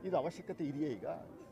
ಇದು ಅವಶ್ಯಕತೆ ಇದೆಯೇ? ಈಗ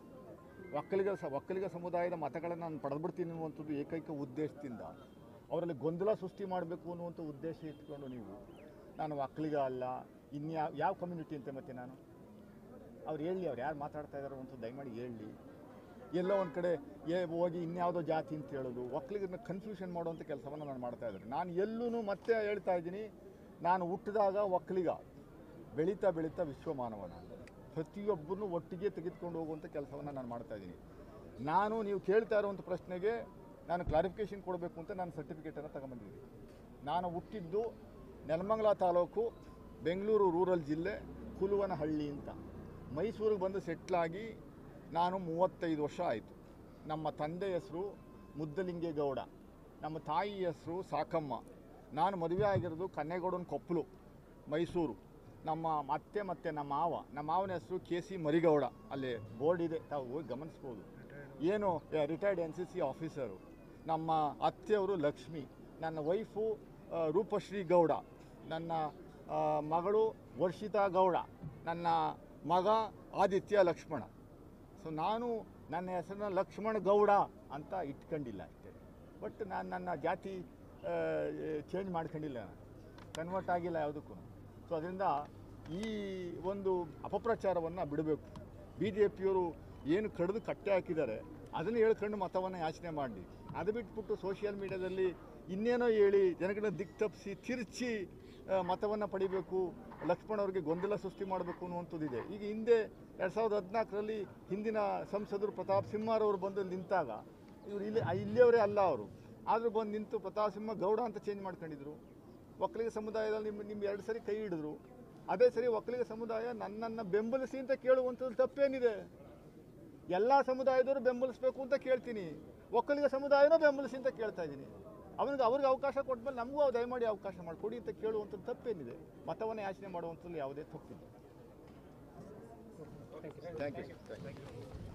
ಒಕ್ಕಲಿಗ ಸಮುದಾಯದ ಮತಗಳನ್ನು ನಾನು ಪಡೆದುಬಿಡ್ತೀನಿ ಅನ್ನುವಂಥದ್ದು ಏಕೈಕ ಉದ್ದೇಶದಿಂದ ಅವರಲ್ಲಿ ಗೊಂದಲ ಸೃಷ್ಟಿ ಮಾಡಬೇಕು ಅನ್ನುವಂಥ ಉದ್ದೇಶ ಇಟ್ಕೊಂಡು ನೀವು ನಾನು ಒಕ್ಕಲಿಗ ಅಲ್ಲ ಯಾವ ಕಮ್ಯುನಿಟಿ ಅಂತ ಮತ್ತೆ ನಾನು ಅವ್ರು ಹೇಳಲಿ, ಅವ್ರು ಯಾರು ಮಾತಾಡ್ತಾ ಇದ್ದಾರೋ ಅಂತ ದಯಮಾಡಿ ಹೇಳಲಿ. ಎಲ್ಲೋ ಒಂದು ಕಡೆ ಹೋಗಿ ಇನ್ಯಾವುದೋ ಜಾತಿ ಅಂತ ಹೇಳೋದು, ಒಕ್ಕಲಿಗರನ್ನ ಕನ್ಫ್ಯೂಷನ್ ಮಾಡುವಂಥ ಕೆಲಸವನ್ನು ನಾನು ಮಾಡ್ತಾ ಇದ್ದೀನಿ. ನಾನು ಎಲ್ಲೂ ಮತ್ತೆ ಹೇಳ್ತಾ ಇದ್ದೀನಿ, ನಾನು ಹುಟ್ಟಿದಾಗ ಒಕ್ಕಲಿಗ, ಬೆಳೀತಾ ಬೆಳೀತಾ ವಿಶ್ವಮಾನವ. ನಾನು ಪ್ರತಿಯೊಬ್ಬರನ್ನು ಒಟ್ಟಿಗೆ ತೆಗೆದುಕೊಂಡು ಹೋಗುವಂಥ ಕೆಲಸವನ್ನು ನಾನು ಮಾಡ್ತಾಯಿದ್ದೀನಿ. ನೀವು ಕೇಳ್ತಾ ಇರುವಂಥ ಪ್ರಶ್ನೆಗೆ ನಾನು ಕ್ಲಾರಿಫಿಕೇಷನ್ ಕೊಡಬೇಕು ಅಂತ ನಾನು ಸರ್ಟಿಫಿಕೇಟನ್ನು ತಗೊಂಬಂದಿದ್ದೀನಿ. ನಾನು ಹುಟ್ಟಿದ್ದು ನೆಲಮಂಗಲ ತಾಲೂಕು, ಬೆಂಗಳೂರು ರೂರಲ್ ಜಿಲ್ಲೆ, ಕುಲುವನಹಳ್ಳಿ ಅಂತ. ಮೈಸೂರಿಗೆ ಬಂದು ಸೆಟ್ಲಾಗಿ ನಾನು 35 ವರ್ಷ ಆಯಿತು. ನಮ್ಮ ತಂದೆ ಹೆಸರು ಮುದ್ದಲಿಂಗೇಗೌಡ, ನಮ್ಮ ತಾಯಿ ಹೆಸರು ಸಾಕಮ್ಮ. ನಾನು ಮದುವೆ ಆಗಿರೋದು ಕನ್ನೇಗೌಡನ ಕೊಪ್ಪಲು, ಮೈಸೂರು. ನಮ್ಮ ಅತ್ತೆ ಮತ್ತು ನಮ್ಮ ಮಾವನ ಹೆಸರು KC ಮರಿಗೌಡ. ಅಲ್ಲಿ ಬೋರ್ಡ್ ಇದೆ, ತಾವು ಹೋಗಿ ಗಮನಿಸ್ಬೋದು. ಏನು ರಿಟೈರ್ಡ್ NCC ಆಫೀಸರು. ನಮ್ಮ ಅತ್ತೆಯವರು ಲಕ್ಷ್ಮಿ, ನನ್ನ ವೈಫು ರೂಪಶ್ರೀ ಗೌಡ, ನನ್ನ ಮಗಳು ವರ್ಷಿತಾ ಗೌಡ, ನನ್ನ ಮಗ ಆದಿತ್ಯ ಲಕ್ಷ್ಮಣ. ಸೊ ನಾನು ನನ್ನ ಹೆಸರನ್ನ ಲಕ್ಷ್ಮಣ ಗೌಡ ಅಂತ ಇಟ್ಕೊಂಡಿಲ್ಲ ಅಷ್ಟೇ. ಬಟ್ ನಾನು ನನ್ನ ಜಾತಿ ಚೇಂಜ್ ಮಾಡ್ಕೊಂಡಿಲ್ಲ, ಕನ್ವರ್ಟ್ ಆಗಿಲ್ಲ ಯಾವುದಕ್ಕೂ. ಸೊ ಅದರಿಂದ ಈ ಒಂದು ಅಪಪ್ರಚಾರವನ್ನು ಬಿಡಬೇಕು. BJPಯವರು ಏನು ಕಡಿದು ಕಟ್ಟೆ ಹಾಕಿದ್ದಾರೆ ಅದನ್ನು ಹೇಳ್ಕೊಂಡು ಮತವನ್ನು ಯಾಚನೆ ಮಾಡಿ, ಅದು ಬಿಟ್ಬಿಟ್ಟು ಸೋಷಿಯಲ್ ಮೀಡಿಯಾದಲ್ಲಿ ಇನ್ನೇನೋ ಹೇಳಿ ಜನಗಳನ್ನ ದಿಕ್ಕು ತಪ್ಪಿಸಿ ತಿರುಚಿ ಮತವನ್ನು ಪಡಿಬೇಕು, ಲಕ್ಷ್ಮಣ್ ಅವ್ರಿಗೆ ಗೊಂದಲ ಸೃಷ್ಟಿ ಮಾಡಬೇಕು ಅನ್ನುವಂಥದ್ದಿದೆ. ಈಗ ಹಿಂದೆ 2014ರಲ್ಲಿ ಹಿಂದಿನ ಸಂಸದರು ಪ್ರತಾಪ್ ಸಿಂಹರವರು ಬಂದು ನಿಂತಾಗ ಇವರು ಇಲ್ಲಿಯವರೇ ಅಲ್ಲ ಅವರು, ಆದರೂ ಬಂದು ನಿಂತು ಪ್ರತಾಪ್ ಸಿಂಹ ಗೌಡ ಅಂತ ಚೇಂಜ್ ಮಾಡ್ಕೊಂಡಿದ್ರು. ಒಕ್ಕಲಿಗ ಸಮುದಾಯದಲ್ಲಿ ನಿಮ್ಮ 2 ಸರಿ ಕೈ ಹಿಡಿದ್ರು. ಅದೇ ಸರಿ ಒಕ್ಕಲಿಗ ಸಮುದಾಯ ನನ್ನನ್ನು ಬೆಂಬಲಿಸಿ ಅಂತ ಕೇಳುವಂಥದ್ದು ತಪ್ಪೇನಿದೆ? ಎಲ್ಲ ಸಮುದಾಯದವರು ಬೆಂಬಲಿಸಬೇಕು ಅಂತ ಕೇಳ್ತೀನಿ, ಒಕ್ಕಲಿಗ ಸಮುದಾಯನೂ ಬೆಂಬಲಿಸಿ ಅಂತ ಕೇಳ್ತಾ ಇದ್ದೀನಿ. ಅವ್ರಿಗೆ ಅವಕಾಶ ಕೊಟ್ಮೇಲೆ ನಮಗೂ ದಯಮಾಡಿ ಅವಕಾಶ ಮಾಡಿಕೊಡಿ ಅಂತ ಕೇಳುವಂಥದ್ದು ತಪ್ಪೇನಿದೆ? ಮತವನ್ನು ಯಾಚನೆ ಮಾಡುವಂಥದ್ದು ಯಾವುದೇ ತಪ್ಪಿಲ್ಲ. Thank you.